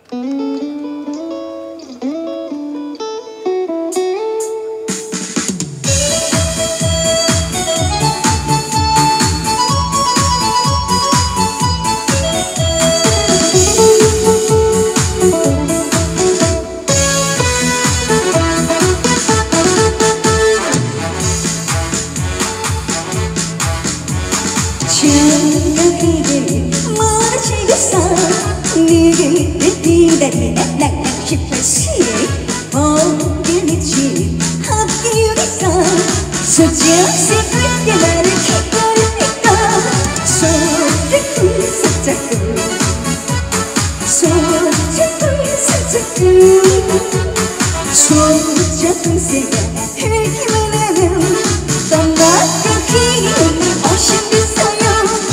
낭랑18세 어른의 집 합기운에서 소주색 때 나를 기다리니까 소주꾼 살짝꾼 소주꾼 살짝꾼 소주꾼새가 흘기만 하면 떠나고 기운이 오신댔어요.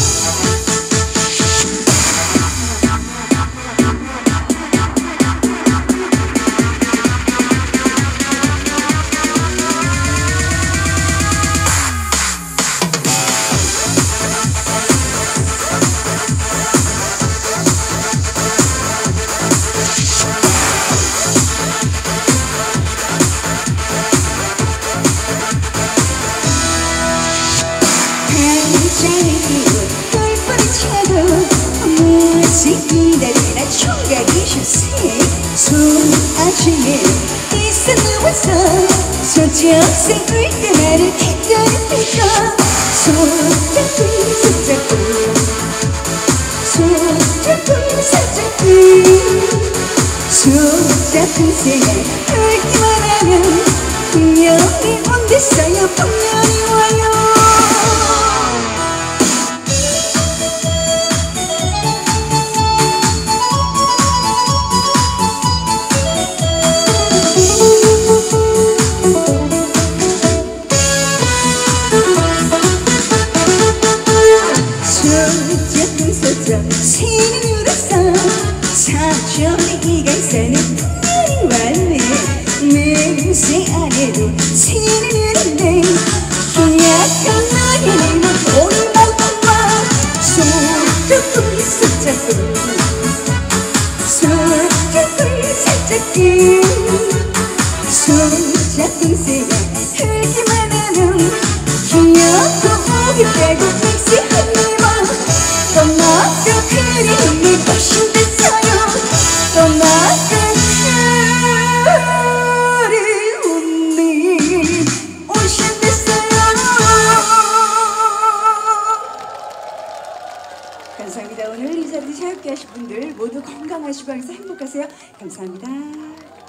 기다리나 총각이 쉴새 손아주에 있어 누워서 소적새 울때 나를 기다리니까 소짝꾼 소짝꾼 소짝꾼 소짝꾼 소짝꾼새가 울기만 하면 분명히 온댔어요. 분명히 와요. 새는 울었어 사점의 이간사는 분명히 왔네. 맹세 안에도 새는 울었네. 약한 너의 눈은 오늘 먹어봐. 소짝꾼 소짝꾼 소짝꾼 살짝꾼 소짝꾼새가 흘기만 하면 귀엽고 오기 빼고 맹세하니 떠나고 그림이 오신댔어요. 떠나고 그림이 오신댔어요. 감사합니다. 오늘 이 자리에 함께 하신 분들 모두 건강하시고 항상 행복하세요. 감사합니다.